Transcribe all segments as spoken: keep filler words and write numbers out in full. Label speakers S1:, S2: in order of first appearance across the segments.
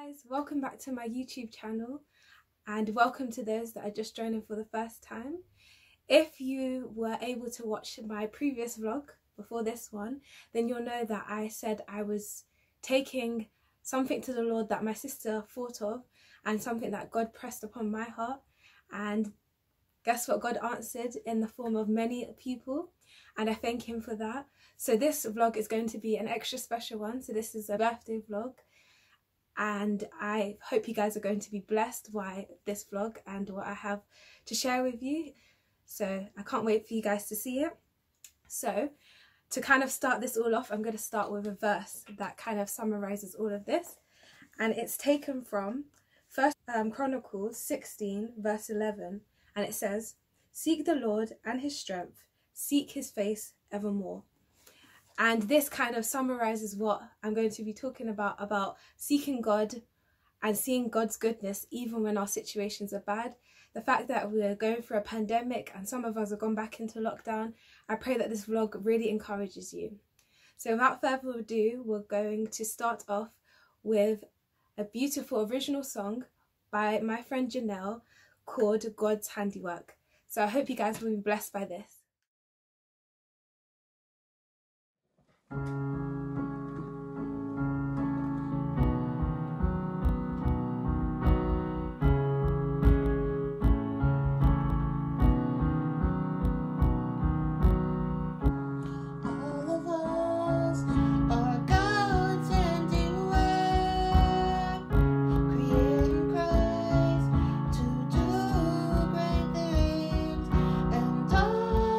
S1: guys, welcome back to my YouTube channel and welcome to those that are just joining for the first time. If you were able to watch my previous vlog before this one, then you'll know that I said I was taking something to the Lord that my sister thought of and something that God pressed upon my heart, and guess what? God answered in the form of many people, and I thank him for that. So this vlog is going to be an extra special one. So this is a birthday vlog, and I hope you guys are going to be blessed by this vlog and what I have to share with you. So I can't wait for you guys to see it. So to kind of start this all off, I'm going to start with a verse that kind of summarizes all of this, and it's taken from First um, Chronicles sixteen verse eleven, and it says, "Seek the Lord and his strength, seek his face evermore." And this kind of summarizes what I'm going to be talking about, about seeking God and seeing God's goodness even when our situations are bad. The fact that we're going through a pandemic and some of us have gone back into lockdown, I pray that this vlog really encourages you. So without further ado, we're going to start off with a beautiful original song by my friend Janelle called God's Handiwork. So I hope you guys will be blessed by this.
S2: Christ to do great things, and all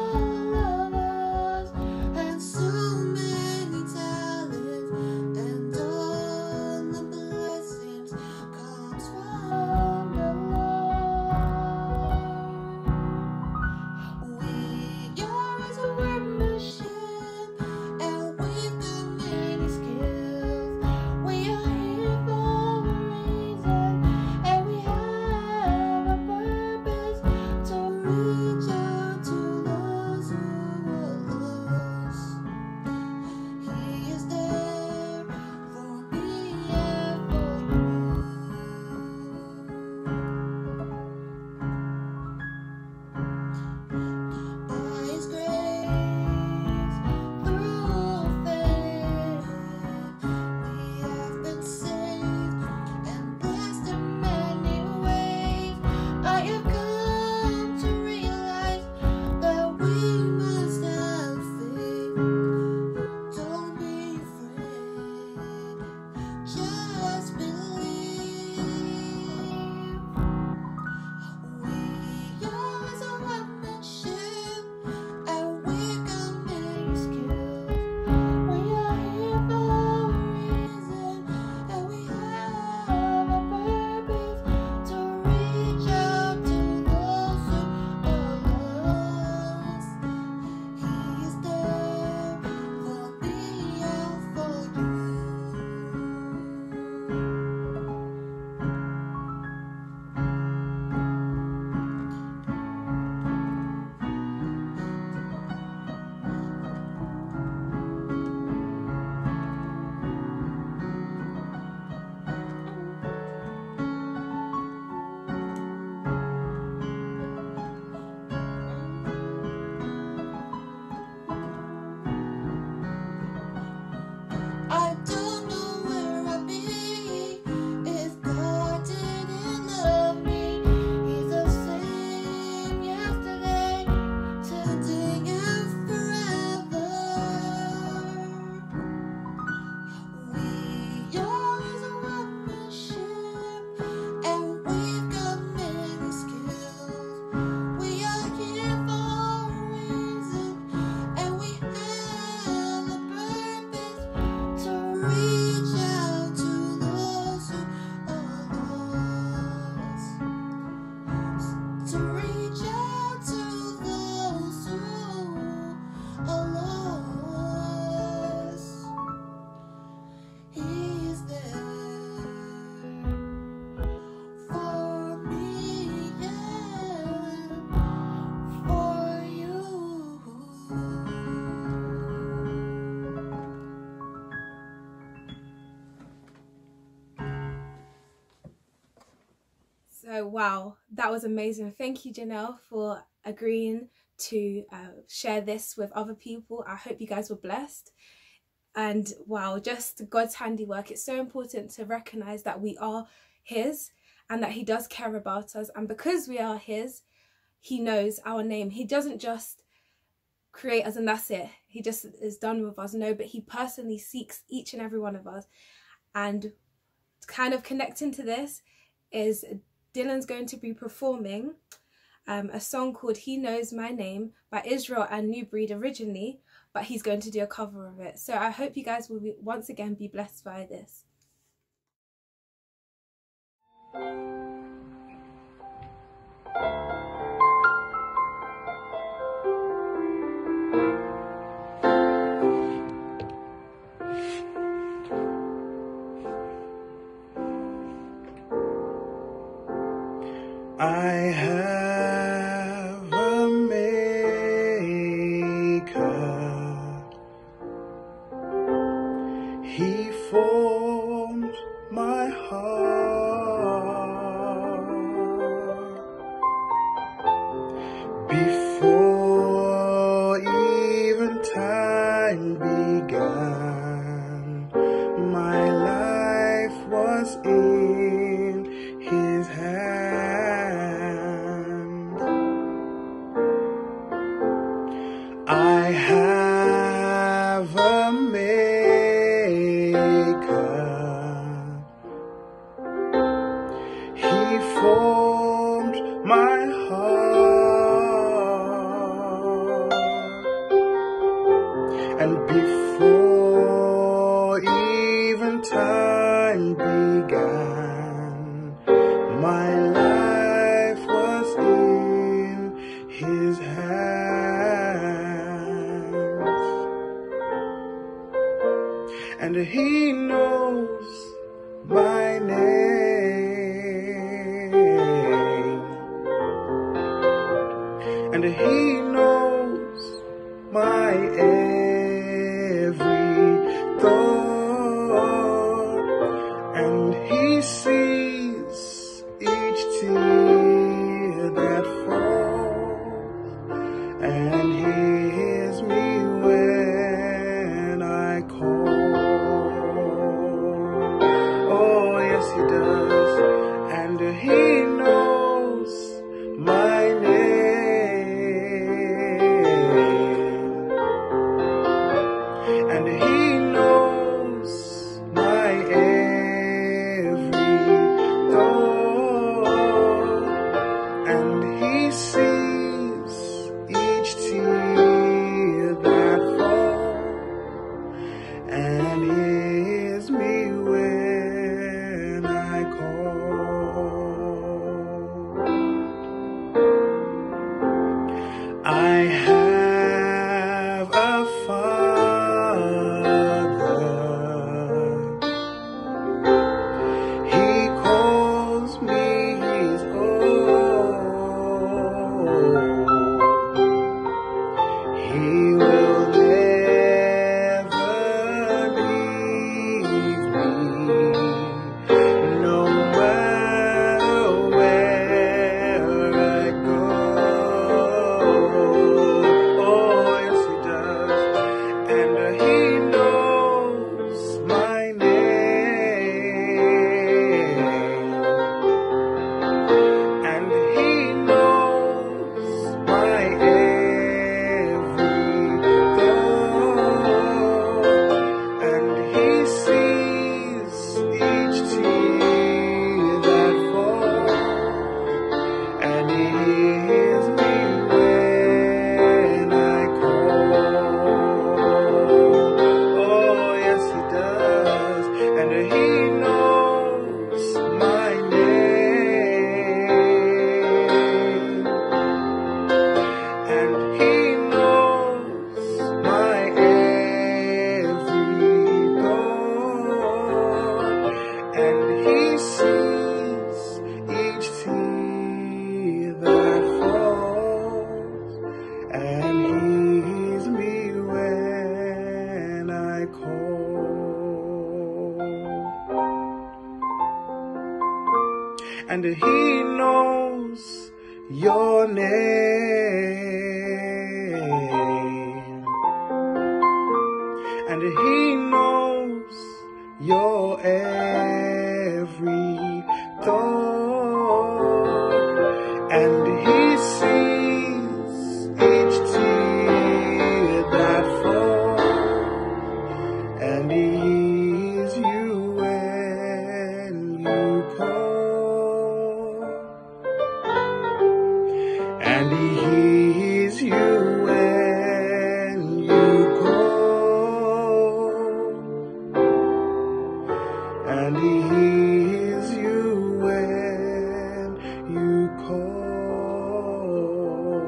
S1: So wow, that was amazing. Thank you, Janelle, for agreeing to uh, share this with other people. I hope you guys were blessed. And wow, just God's handiwork. It's so important to recognize that we are his and that he does care about us. And because we are his, he knows our name. He doesn't just create us and that's it. He just is done with us. No, but he personally seeks each and every one of us. And kind of connecting to this is Dylan's going to be performing um, a song called He Knows My Name by Israel and New Breed originally, but he's going to do a cover of it. So I hope you guys will be, once again be blessed by this.
S2: I have a maker. He formed my heart before even time began. My life was in his hands. I have a maker. He formed my heart, and before even time began, my life was in his hands. And he knows my name, and he knows my every thought, and he sees each tear that falls, and he hears me when I call. Oh, yes, he does. And he knows my name, and he knows my every thought, and he sees each tear that falls, and hears me when I call. I have a Father. He calls me his own. He will never leave and He knows your name, and He knows your every thought, and He sees each tear that falls, and He hears you when you call, and He hears you when you call, and He hears you when you call.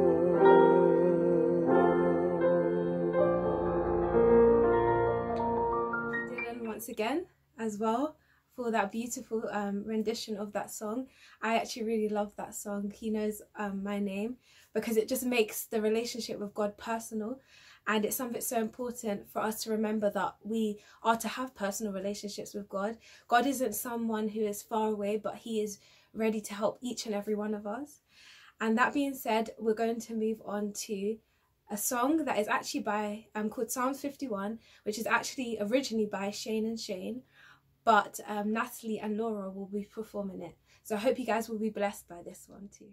S1: Dylan once again as well for that beautiful um, rendition of that song. I actually really love that song, He Knows um, My Name, because it just makes the relationship with God personal, and it's something so important for us to remember, that we are to have personal relationships with God. God isn't someone who is far away, but He is ready to help each and every one of us. And that being said, we're going to move on to a song that is actually by um called Psalms fifty-one, which is actually originally by Shane and Shane, but um, Natalie and Laura will be performing it. So I hope you guys will be blessed by this one too.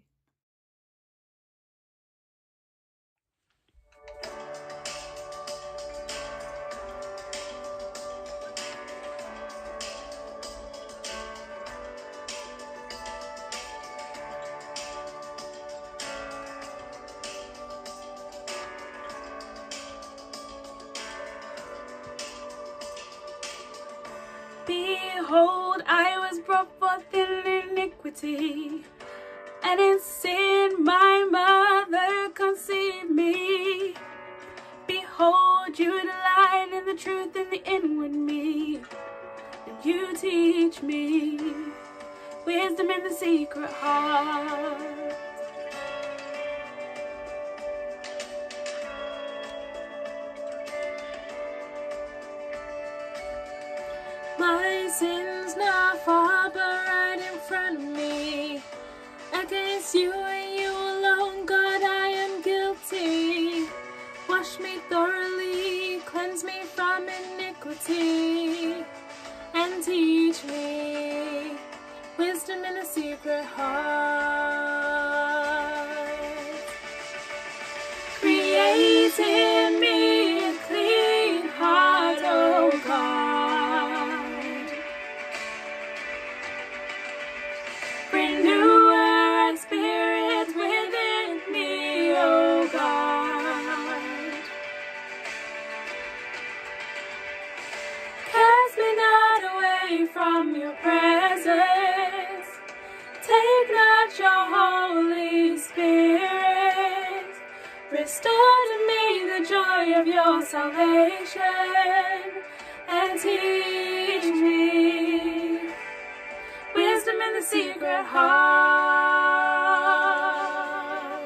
S3: Behold, I was brought forth in iniquity, and in sin my mother conceived me. Behold, you delight in the truth in the inward me, and you teach me wisdom in the secret heart. My sins now far but right in front of me. Against you and you alone, God, I am guilty. Wash me thoroughly, cleanse me from iniquity, and teach me wisdom in a secret heart. Create in me a clean heart, O God. Renew a right spirit within me, O God. Cast me not away from your presence. Take not your Holy Spirit. Restore to me the joy of your salvation, and teach me wisdom in the secret heart.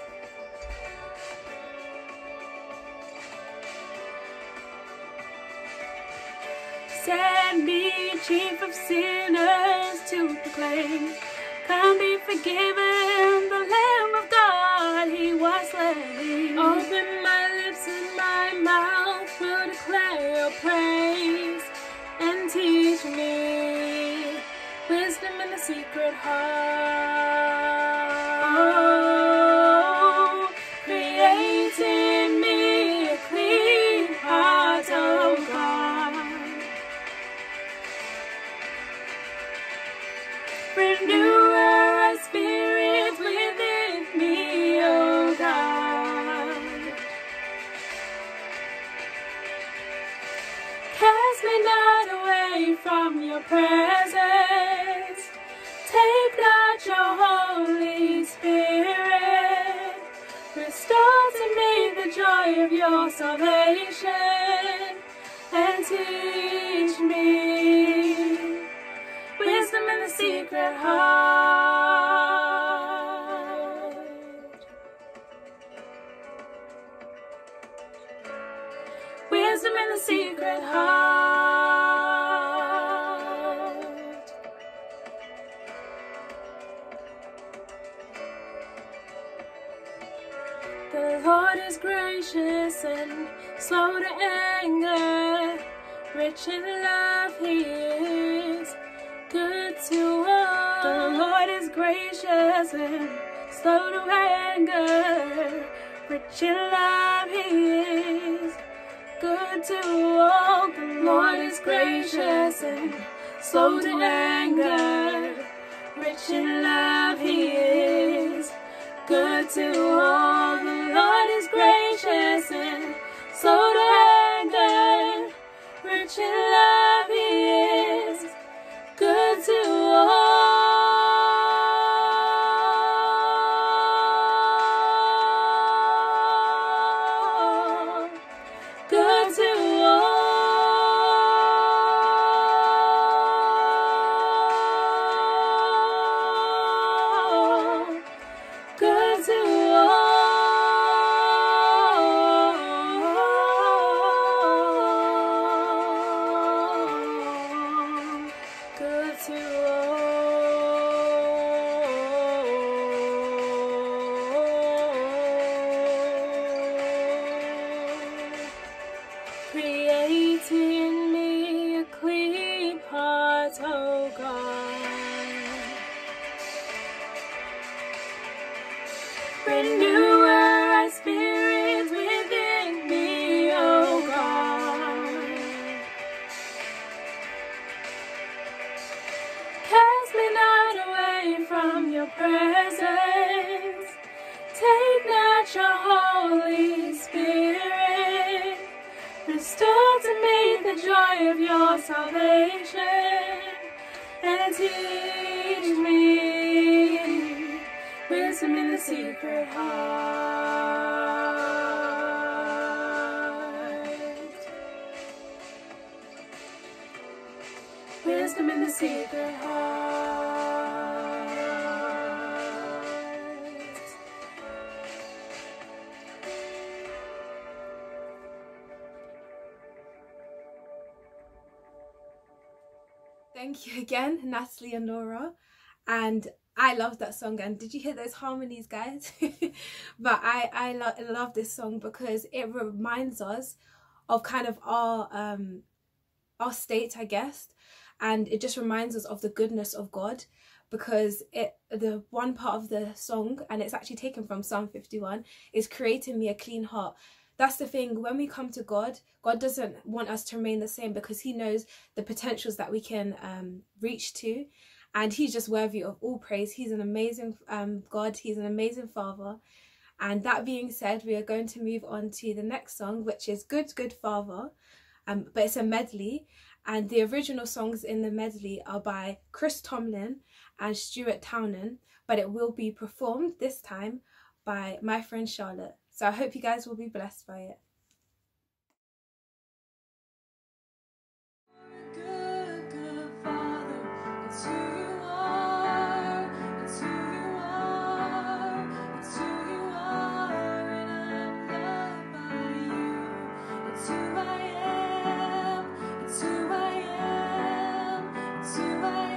S3: Set me chief of sinners to proclaim, come be forgiven, the Lamb of God, He was slain. Open my lips and my mouth will declare your praise, and teach me wisdom in the secret heart. Oh, create in me a clean heart, O God. Renew a right spirit within me, O God. Cast me not away from your presence. Take not your Holy Spirit. Restore to me the joy of your salvation, and teach me wisdom in the secret heart. Wisdom in the secret heart. Lord is gracious and slow to anger, rich in love He is, good to all. The Lord is gracious and slow to anger, rich in love He is, good to all. The Lord is gracious and slow to anger, rich in love He is, good to all. The Lord is gracious and slow to anger, rich in love He is, good to all. Good to all. Good to all. Good to Create in me a clean heart, oh God. Renew a right spirit within me, oh God. Cast me not away from your presence. Take not your Holy Spirit. Restore to me the joy of your salvation, and teach me wisdom in the secret heart. Wisdom in the secret heart.
S1: Thank you again, Natalie and Nora. And I love that song. And did you hear those harmonies, guys? But I, I lo love this song because it reminds us of kind of our um our state, I guess. And it just reminds us of the goodness of God, because it the one part of the song, and it's actually taken from Psalm fifty-one, is creating me a clean heart. That's the thing, when we come to God, God doesn't want us to remain the same, because He knows the potentials that we can um, reach to, and He's just worthy of all praise. He's an amazing um, God, He's an amazing Father. And that being said, we are going to move on to the next song, which is Good, Good Father, um, but it's a medley, and the original songs in the medley are by Chris Tomlin and Stuart Townend, but it will be performed this time by my friend Charlotte. So I hope you guys will be blessed by it.
S3: Good, good Father, it's who you are, it's who you are, it's who you are, and I'm loved by you. It's who I am, it's who I am, it's who I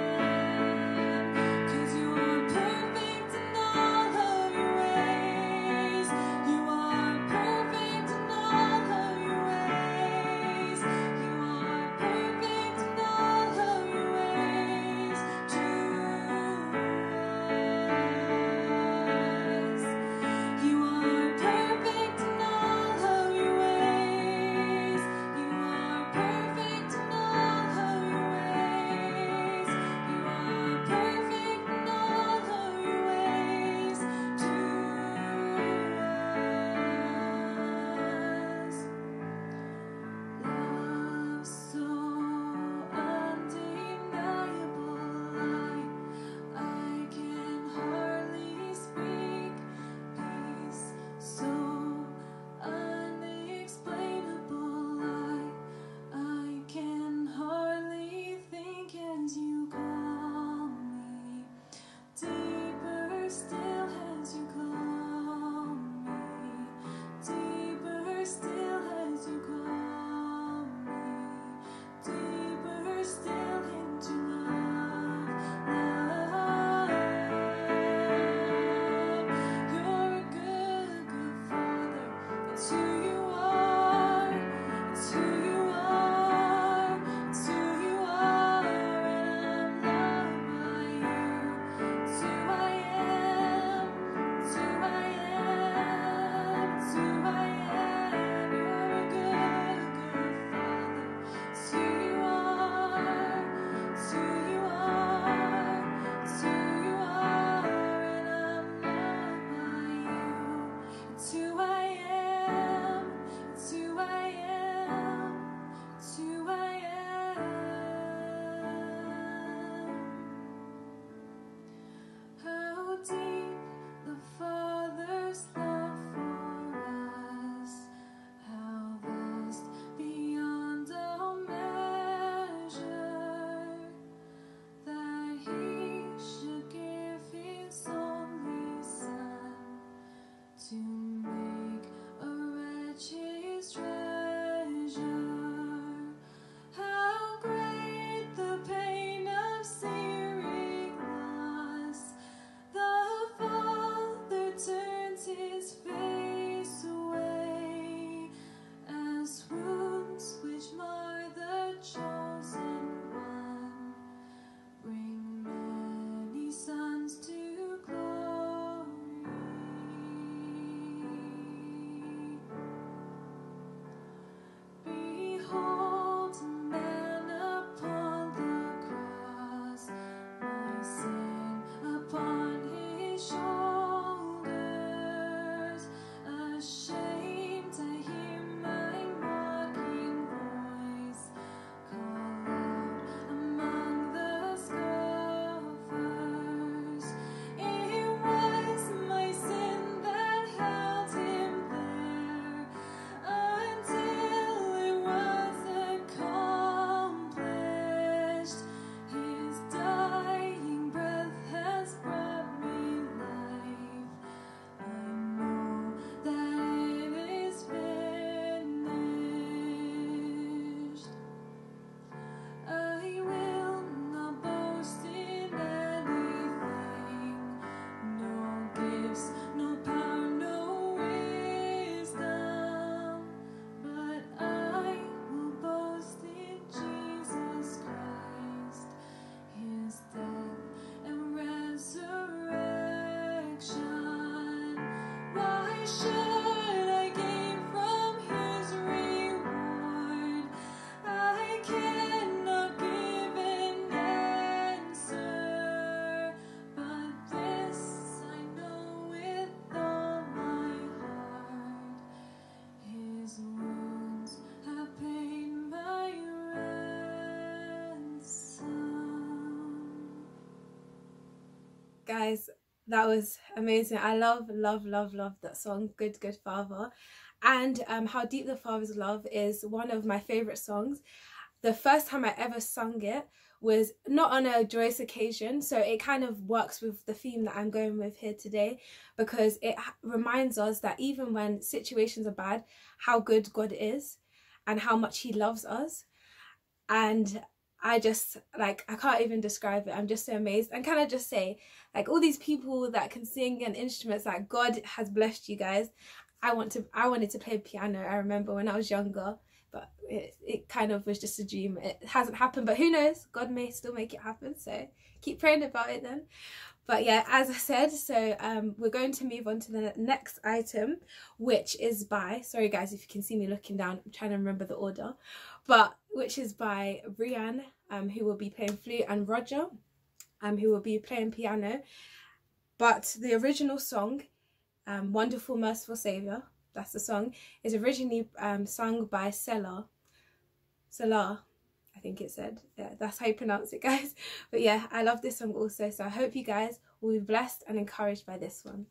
S3: am. 'Cause you are perfect in all of your ways.
S1: Guys, that was amazing. I love, love, love, love that song, Good, Good Father. And um, How Deep the Father's Love is one of my favourite songs. The first time I ever sung it was not on a joyous occasion, so it kind of works with the theme that I'm going with here today, because it reminds us that even when situations are bad, how good God is and how much he loves us. And I just, like, I can't even describe it. I'm just so amazed. And can I just say, like, all these people that can sing and instruments, like, God has blessed you guys. I want to, I wanted to play piano, I remember when I was younger, but it, it kind of was just a dream. It hasn't happened, but who knows? God may still make it happen, so keep praying about it then. But yeah, as I said, so um, we're going to move on to the next item, which is by, sorry guys if you can see me looking down, I'm trying to remember the order, but which is by Brianne, um, who will be playing flute, and Roger, um, who will be playing piano. But the original song, um, Wonderful Merciful Saviour, that's the song, is originally um, sung by Selah. Selah. I think it said, yeah, that's how you pronounce it, guys. But yeah, I love this song also, so I hope you guys will be blessed and encouraged by this one.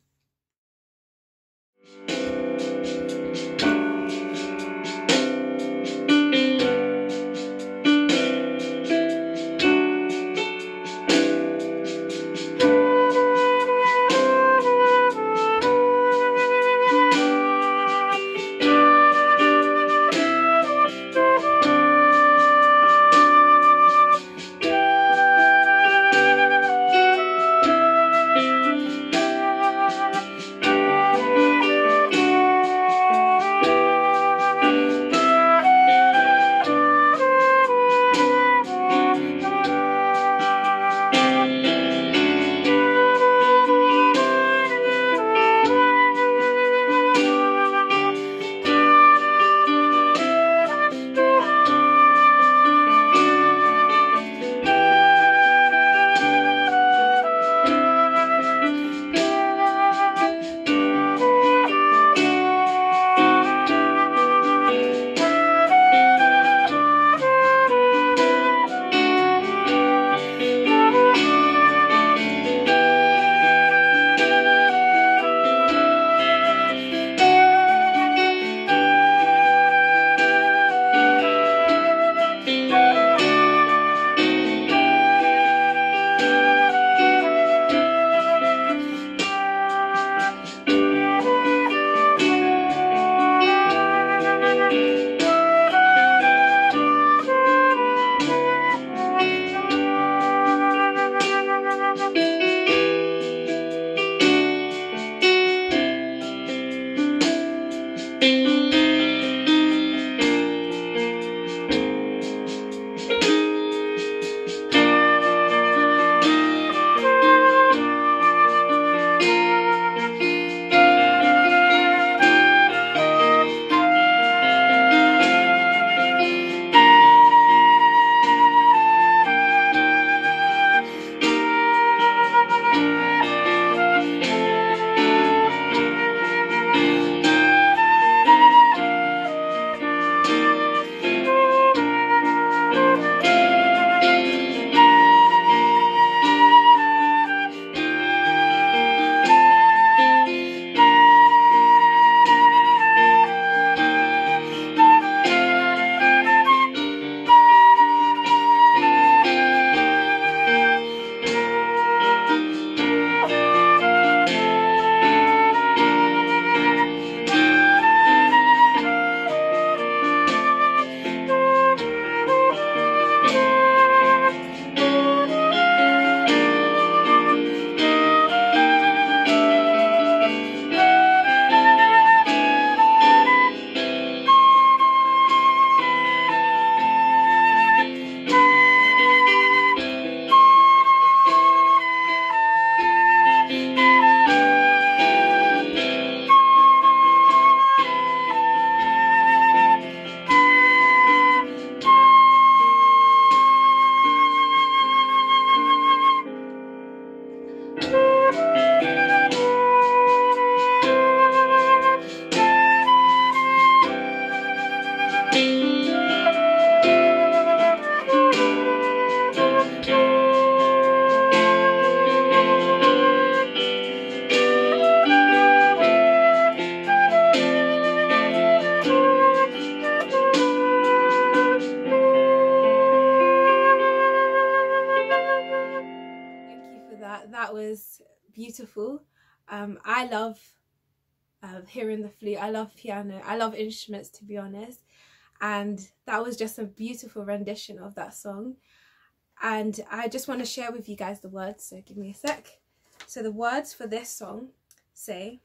S1: beautiful. Um, I love uh, hearing the flute. I love piano. I love instruments, to be honest. And that was just a beautiful rendition of that song. And I just want to share with you guys the words, so give me a sec. So the words for this song say,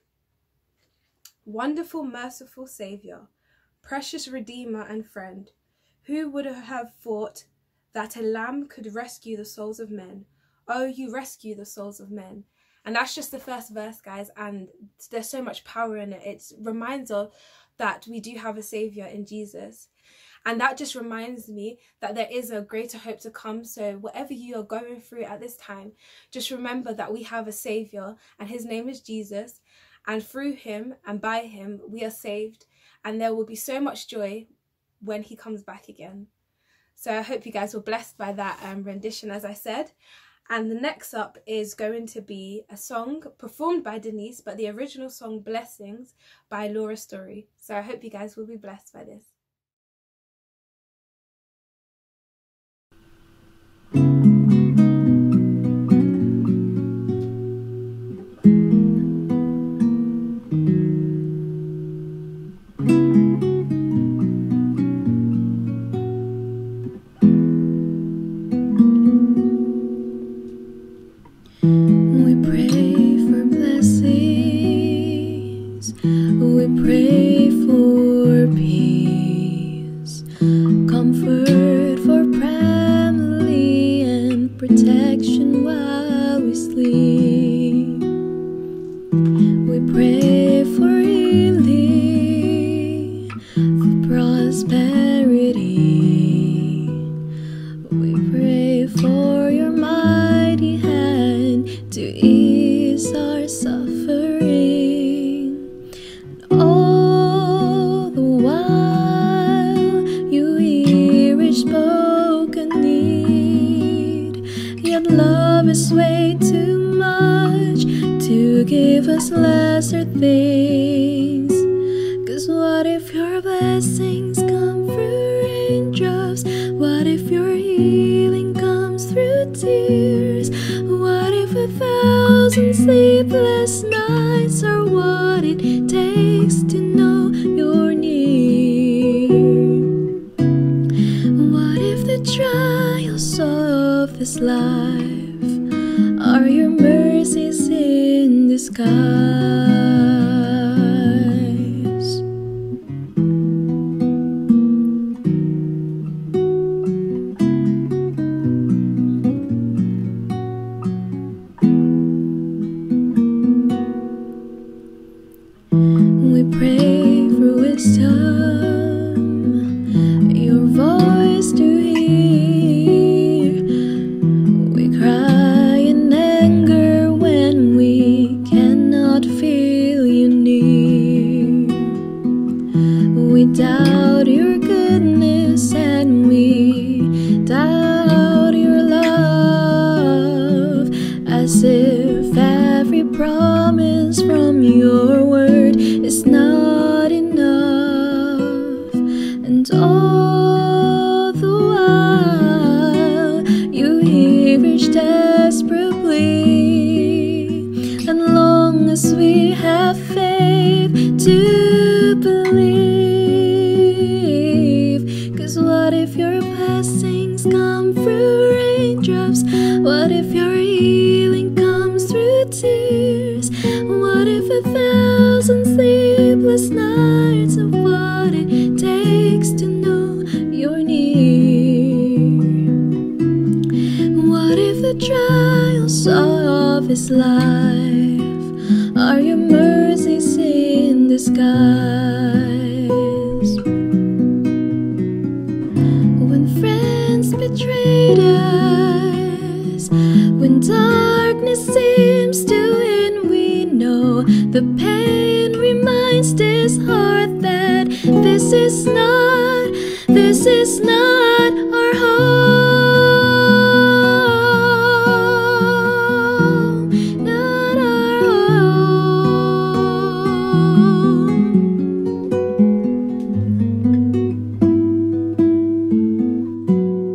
S1: "Wonderful, merciful Saviour, precious Redeemer and friend, who would have thought that a lamb could rescue the souls of men? Oh, you rescue the souls of men." And that's just the first verse, guys, and there's so much power in it. It reminds us that we do have a saviour in Jesus. And that just reminds me that there is a greater hope to come. So whatever you are going through at this time, just remember that we have a saviour, and his name is Jesus. And through him and by him, we are saved. And there will be so much joy when he comes back again. So I hope you guys were blessed by that um, rendition, as I said. And the next up is going to be a song performed by Denise, but the original song Blessings by Laura Story. So I hope you guys will be blessed by this.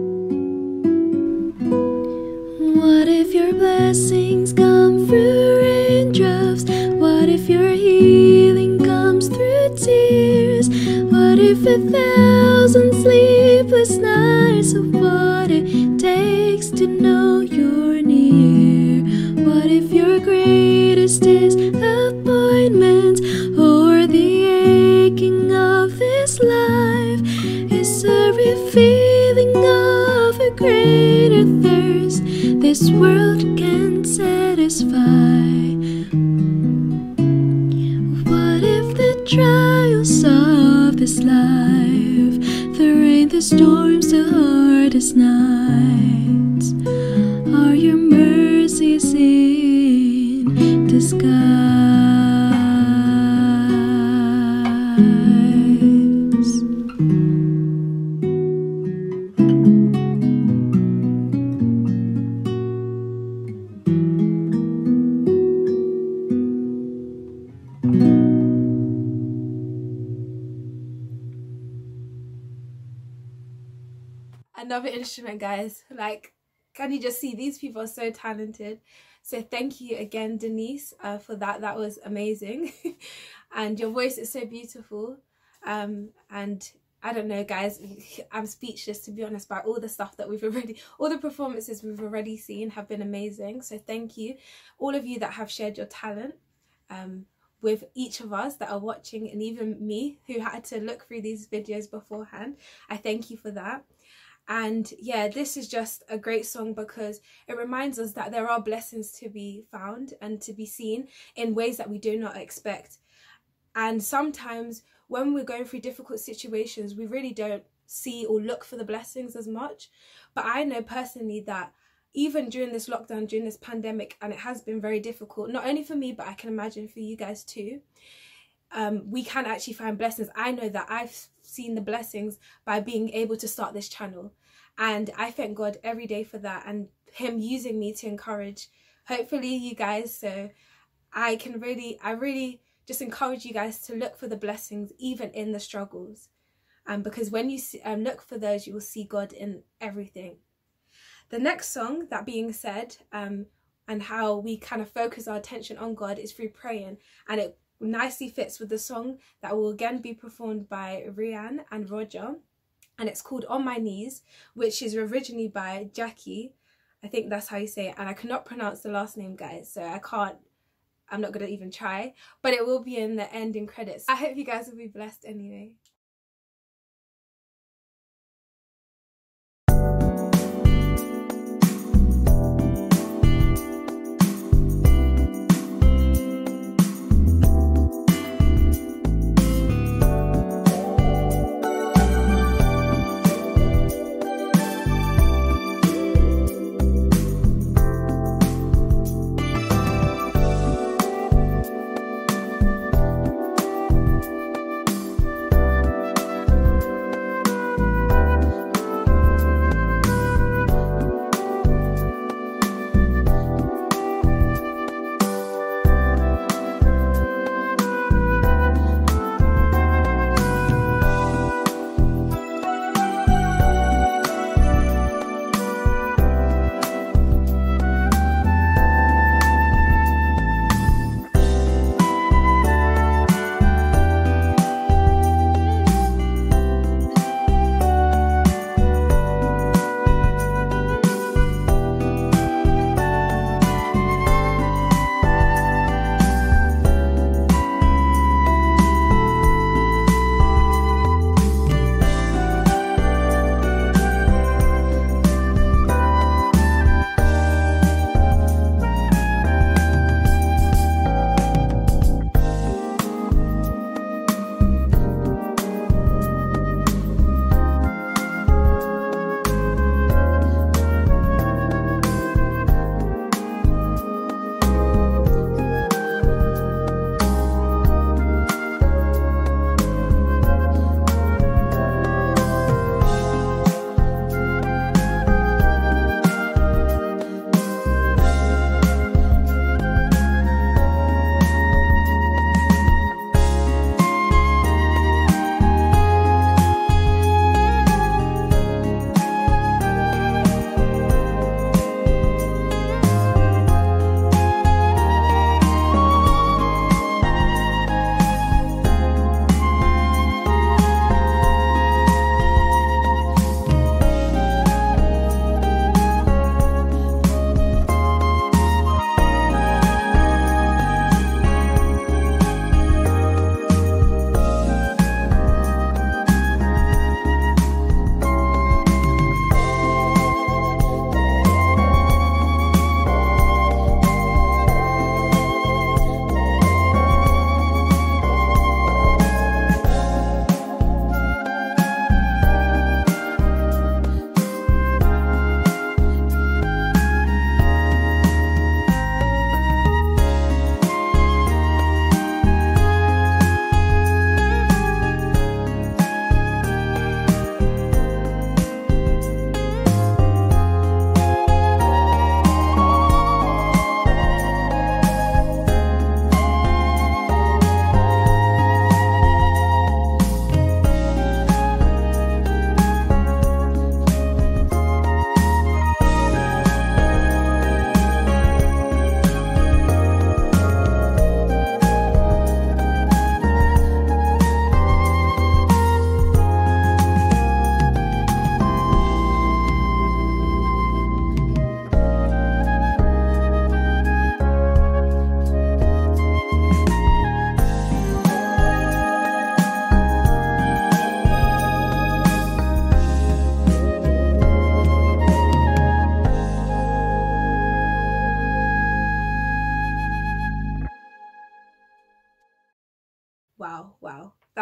S4: What if your blessings come through rain?
S3: thousand sleepless nights of what it takes to know you're near. What if your greatest disappointment or the aching of this life is a revealing of a greater thirst this world can satisfy? What if the trials of this life, the rain, the storms, the hardest nights, are your mercies in disguise?
S1: Another instrument, guys. Like, can you just see these people are so talented? So thank you again, Denise, uh, for that. That was amazing. And your voice is so beautiful. Um, and I don't know, guys, I'm speechless, to be honest, by all the stuff that we've already, all the performances we've already seen have been amazing. So thank you, all of you that have shared your talent um, with each of us that are watching, and even me who had to look through these videos beforehand. I thank you for that. And yeah, this is just a great song because it reminds us that there are blessings to be found and to be seen in ways that we do not expect. And sometimes when we're going through difficult situations, we really don't see or look for the blessings as much. But I know personally that even during this lockdown, during this pandemic, and it has been very difficult, not only for me, but I can imagine for you guys too, um, we can actually find blessings. I know that I've seen the blessings by being able to start this channel, and I thank God every day for that, and him using me to encourage hopefully you guys. So I can really I really just encourage you guys to look for the blessings even in the struggles, um, because when you see, um, look for those, you will see God in everything. The next song, that being said, um, and how we kind of focus our attention on God is through praying, and it nicely fits with the song that will again be performed by Rian and Roger, and it's called On My Knees, which is originally by Jackie. I think that's how you say it, and I cannot pronounce the last name, guys, so I can't, I'm not gonna even try, but it will be in the ending credits. I hope you guys will be blessed anyway.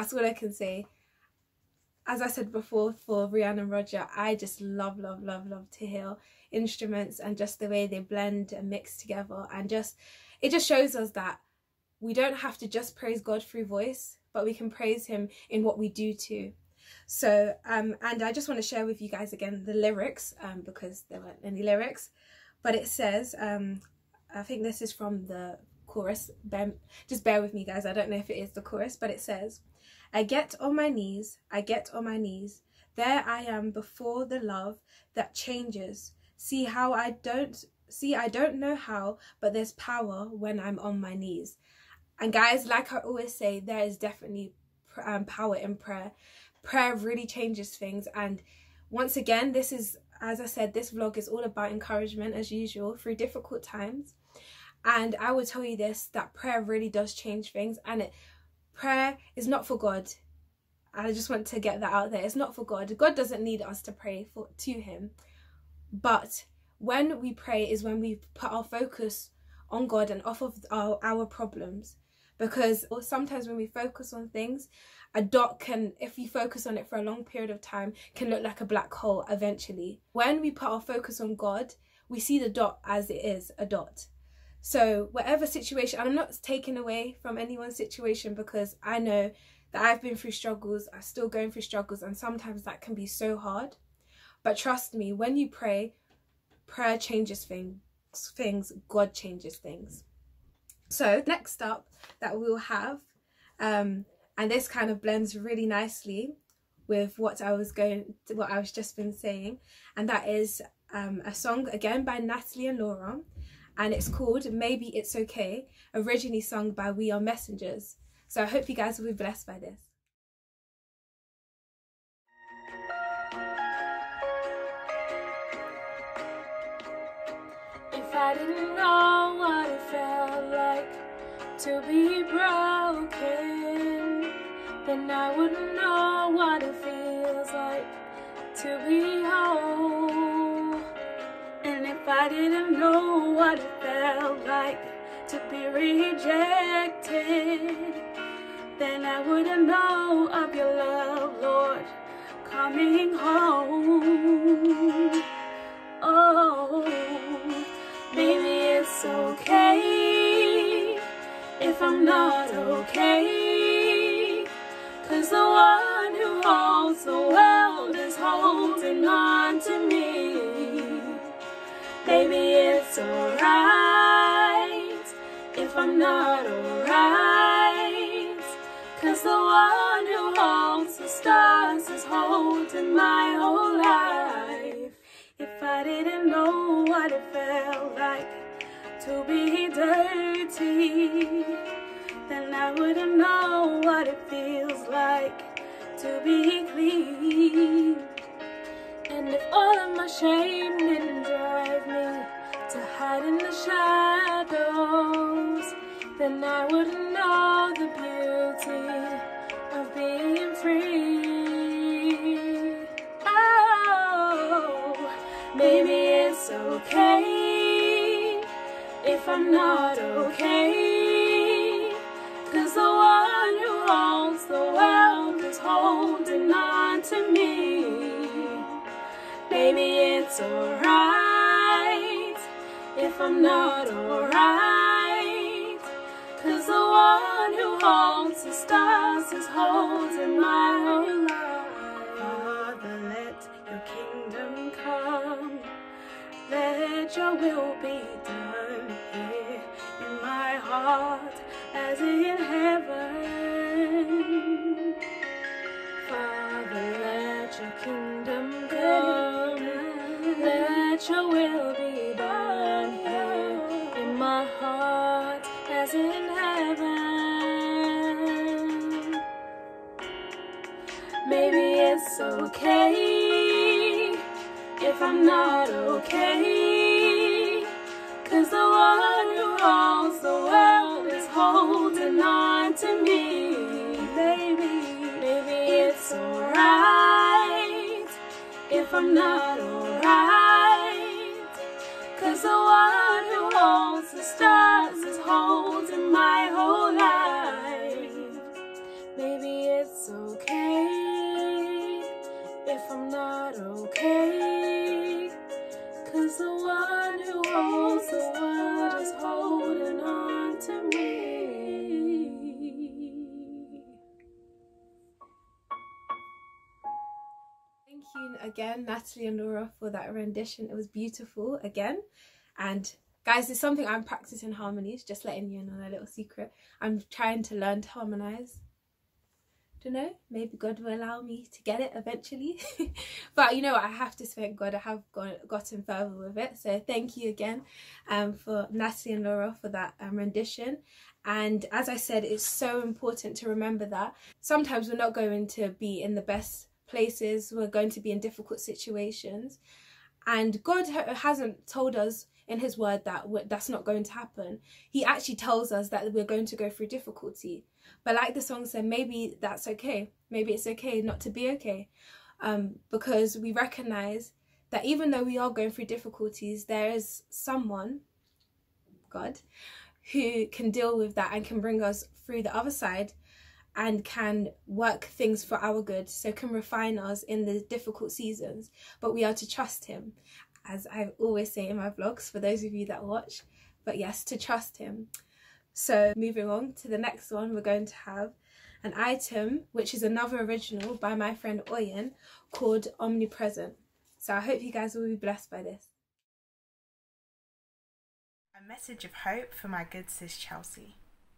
S1: that's all I can say. As I said before, for Rihanna and Roger, I just love, love, love, love to hear instruments and just the way they blend and mix together. And just, it just shows us that we don't have to just praise God through voice, but we can praise him in what we do too. So, um, and I just want to share with you guys again the lyrics, um, because there weren't any lyrics, but it says, um, I think this is from the chorus, bear, just bear with me guys, I don't know if it is the chorus, but it says, I get on my knees, I get on my knees, there I am before the love that changes, see how I don't, see I don't know how, but there's power when I'm on my knees. And guys, like I always say, there is definitely um, power in prayer. Prayer really changes things, and once again, this is, as I said, this vlog is all about encouragement as usual through difficult times. And I will tell you this, that prayer really does change things, and it prayer is not for God. I just want to get that out there. It's not for God. God doesn't need us to pray for to him. But when we pray is when we put our focus on God and off of our, our problems. Because sometimes when we focus on things, a dot can, if you focus on it for a long period of time, can look like a black hole eventually. When we put our focus on God, we see the dot as it is, a dot. So whatever situation, and I'm not taking away from anyone's situation, because I know that I've been through struggles, I'm still going through struggles, and sometimes that can be so hard. But trust me, when you pray, prayer changes things, things, God changes things. So next up that we'll have, um, and this kind of blends really nicely with what I was going, what I was just been saying, and that is um, a song again by Natalie and Laura. And it's called Maybe It's Okay, originally sung by We Are Messengers. So I hope you guys will be blessed by this.
S3: If I didn't know what it felt like to be broken, then I wouldn't know what it feels like to be whole. And if I didn't know what it felt like to be rejected, then I wouldn't know of your love, Lord, coming home. Oh, maybe it's okay if I'm not okay, 'cause the one who holds the world is holding on to me. Maybe it's alright if I'm not alright, 'cause the one who holds the stars is holding my whole life. If I didn't know what it felt like to be dirty, then I wouldn't know what it feels like to be clean. And if all of my shame didn't drive me to hide in the shadows, then I wouldn't know the beauty of being free. Oh, maybe it's okay if I'm not okay, 'cause the one who holds the world is holding on to me. Maybe it's alright if I'm not alright, 'cause the one who holds the stars is holding my whole life. Father, let your kingdom come, let your will be done here in my heart as in heaven. Father, let your kingdom come, let your will be done here in my heart as in heaven. Maybe it's okay if I'm not okay, 'cause the one who holds the world is holding on to me. Maybe, maybe it's alright if I'm not alright, 'cause the one who holds the stars is holding my whole life. Maybe it's it's okay if I'm not okay, 'cause the one who holds the world is holding on to me.
S1: Thank you again, Natalie and Laura, for that rendition. It was beautiful again. And guys, there's something I'm practicing harmonies, just letting you in on a little secret. I'm trying to learn to harmonize. Don't know, maybe God will allow me to get it eventually. But you know what, I have to thank God, I have got, gotten further with it. So thank you again um, for Natalie and Laura for that um, rendition. And as I said, it's so important to remember that sometimes we're not going to be in the best places, we're going to be in difficult situations. And God ha hasn't told us in his word that that's not going to happen. He actually tells us that we're going to go through difficulty. But like the song said, maybe that's okay. Maybe it's okay not to be okay. Um, because we recognize that even though we are going through difficulties, there is someone, God, who can deal with that and can bring us through the other side and can work things for our good, so can refine us in the difficult seasons. But we are to trust him, as I always say in my vlogs, for those of you that watch. But yes, to trust him. So moving on to the next one, we're going to have an item which is another original by my friend Oyen called Omnipresent. So I hope you guys will be blessed by this.
S4: A message of hope for my good sis Chelsea.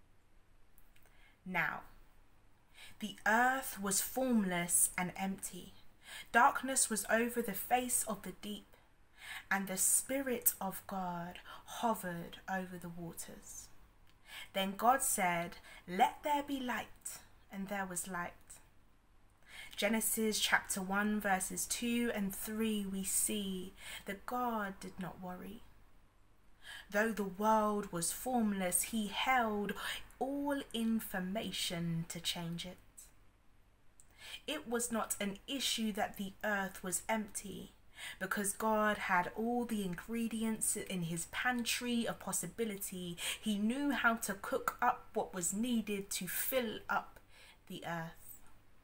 S4: Now, the earth was formless and empty. Darkness was over the face of the deep, and the Spirit of God hovered over the waters. Then God said, "Let there be light," and there was light. Genesis chapter one verses two and three, we see that God did not worry. Though the world was formless, he held all information to change it. It was not an issue that the earth was empty, because God had all the ingredients in his pantry of possibility. He knew how to cook up what was needed to fill up the earth.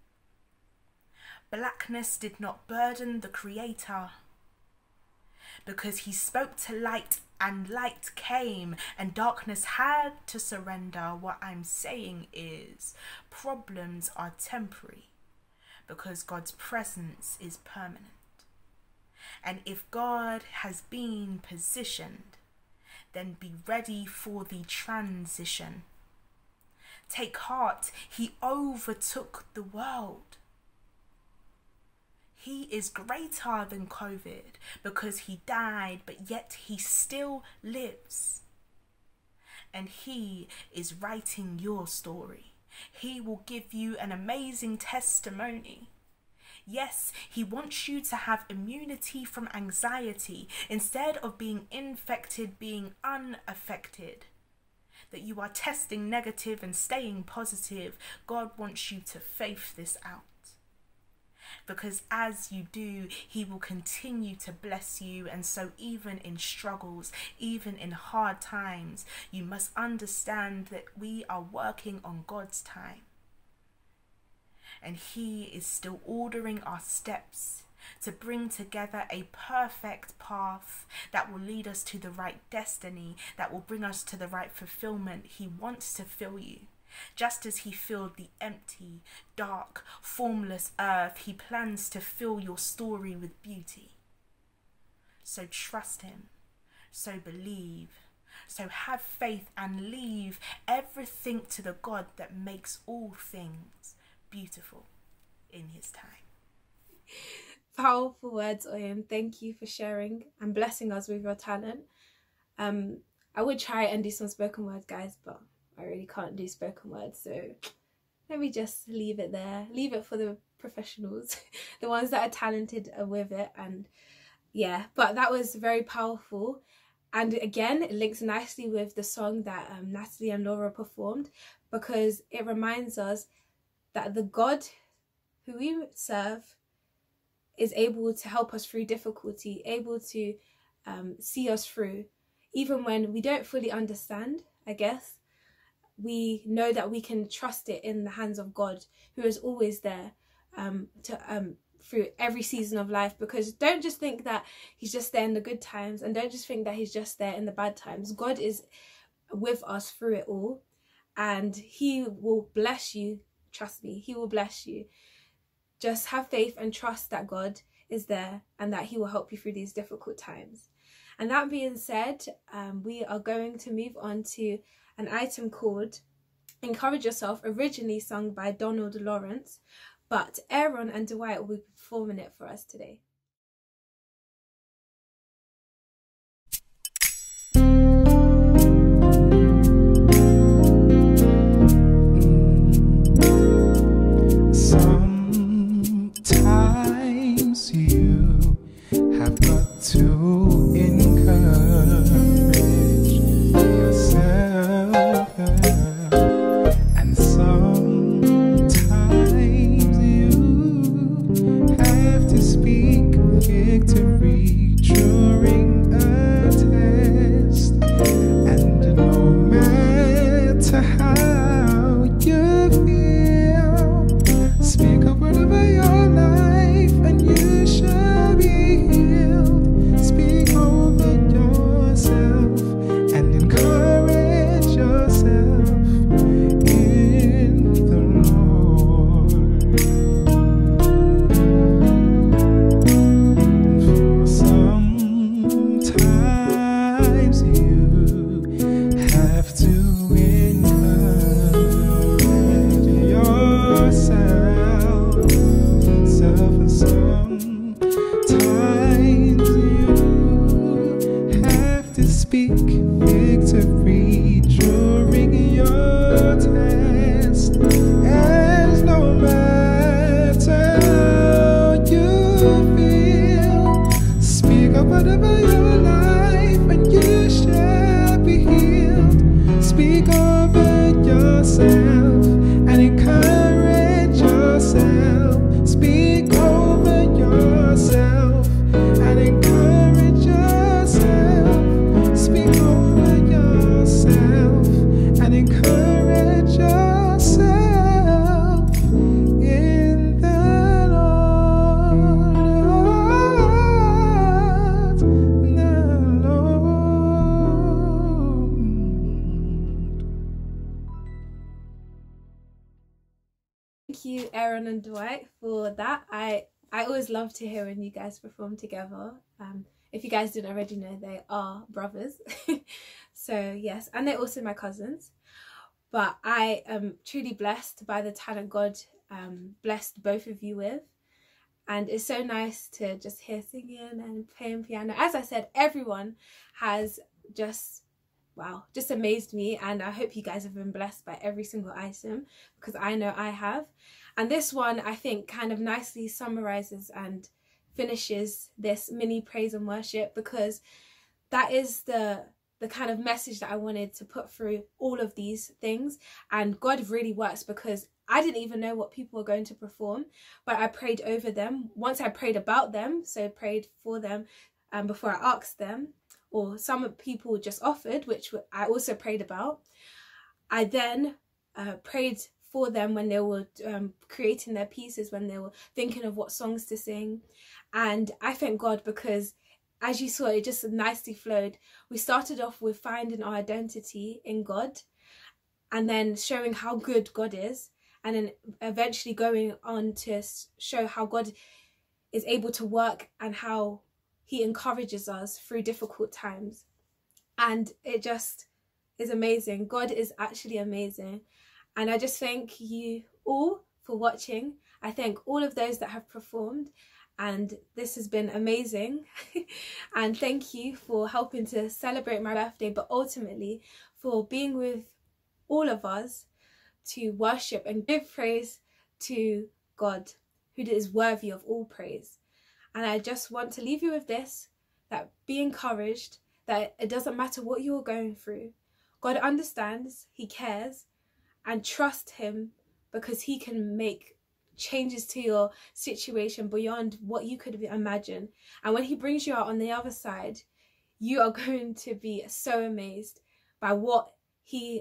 S4: Blackness did not burden the Creator, because he spoke to light and light came, and darkness had to surrender. What I'm saying is, problems are temporary, because God's presence is permanent. And if God has been positioned, then be ready for the transition. Take heart, he overtook the world. He is greater than COVID, because he died, but yet he still lives. And he is writing your story. He will give you an amazing testimony. Yes, he wants you to have immunity from anxiety instead of being infected, being unaffected. That you are testing negative and staying positive. God wants you to faith this out. Because as you do, he will continue to bless you. And so even in struggles, even in hard times, you must understand that we are working on God's time. And he is still ordering our steps to bring together a perfect path that will lead us to the right destiny, that will bring us to the right fulfillment. He wants to fill you. Just as he filled the empty, dark, formless earth, he plans to fill your story with beauty. So trust him, so believe, so have faith, and leave everything to the God that makes all things beautiful in his time.
S1: Powerful words, Oyen. Thank you for sharing and blessing us with your talent. Um, I would try and do some spoken word, guys, but I really can't do spoken words, so let me just leave it there. Leave it for the professionals, the ones that are talented with it. And yeah, but that was very powerful. And again, it links nicely with the song that um, Natalie and Laura performed, because it reminds us that the God who we serve is able to help us through difficulty, able to um, see us through, even when we don't fully understand, I guess. we know that we can trust it in the hands of God, who is always there um, to um, through every season of life. Because don't just think that he's just there in the good times, and don't just think that he's just there in the bad times. God is with us through it all, and he will bless you. Trust me, he will bless you. Just have faith and trust that God is there and that he will help you through these difficult times. And that being said, um, we are going to move on to an item called Encourage Yourself, originally sung by Donald Lawrence, but Aaron and Dwight will be performing it for us today.
S2: Sometimes you have got to encourage yourself, and sometimes you have to speak victory during a test. And no matter how you feel, speak a word over your life and you shall be healed. Speak over yourself and encourage yourself in the Lord. For sometimes you have to encourage yourself, self, and sometimes you have to speak victory during your test. And no matter how you feel, speak up whatever your life and you shall be healed. Speak over yourself and encourage yourself. Speak over yourself and encourage yourself. Speak over yourself and encourage yourself in the Lord. The Lord.
S1: Thank you, Aaron and Dwight, for that. I I always love to hear when you guys perform together. Um, if you guys didn't already know, they are brothers. So yes, and they're also my cousins. But I am truly blessed by the talent God um, blessed both of you with. And it's so nice to just hear singing and playing piano. As I said, everyone has just, wow, just amazed me. And I hope you guys have been blessed by every single item, because I know I have. And this one, I think, kind of nicely summarizes and finishes this mini praise and worship, because that is the the kind of message that I wanted to put through all of these things. And God really works, because I didn't even know what people were going to perform, but I prayed over them. Once I prayed about them, so prayed for them um, before I asked them, or some people just offered, which I also prayed about. I then uh, prayed for them when they were um, creating their pieces, when they were thinking of what songs to sing. And I thank God, because as you saw, it just nicely flowed. We started off with finding our identity in God, and then showing how good God is, and then eventually going on to show how God is able to work and how he encourages us through difficult times. And it just is amazing. God is actually amazing. And I just thank you all for watching. I thank all of those that have performed, and this has been amazing. And thank you for helping to celebrate my birthday, but ultimately for being with all of us to worship and give praise to God, who is worthy of all praise. And I just want to leave you with this, that be encouraged, that it doesn't matter what you're going through. God understands, he cares, and trust him, because he can make changes to your situation beyond what you could imagine. And when he brings you out on the other side, you are going to be so amazed by what he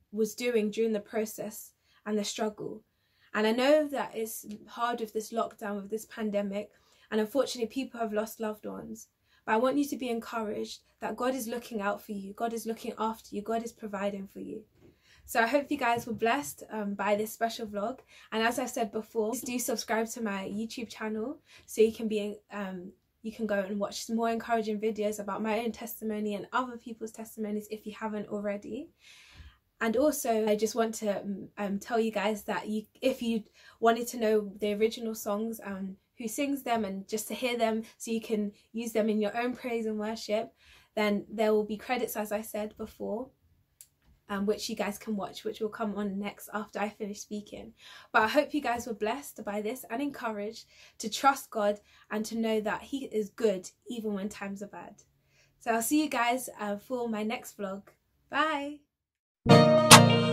S1: was doing during the process and the struggle. And I know that it's hard with this lockdown, with this pandemic, and unfortunately people have lost loved ones. But I want you to be encouraged that God is looking out for you. God is looking after you. God is providing for you. So I hope you guys were blessed um, by this special vlog. And as I said before, please do subscribe to my YouTube channel so you can be um, you can go and watch some more encouraging videos about my own testimony and other people's testimonies if you haven't already. And also, I just want to um, tell you guys that you, if you wanted to know the original songs and um, who sings them, and just to hear them so you can use them in your own praise and worship, then there will be credits, as I said before, um, which you guys can watch, which will come on next after I finish speaking. But I hope you guys were blessed by this and encouraged to trust God and to know that He is good even when times are bad. So I'll see you guys uh, for my next vlog. Bye!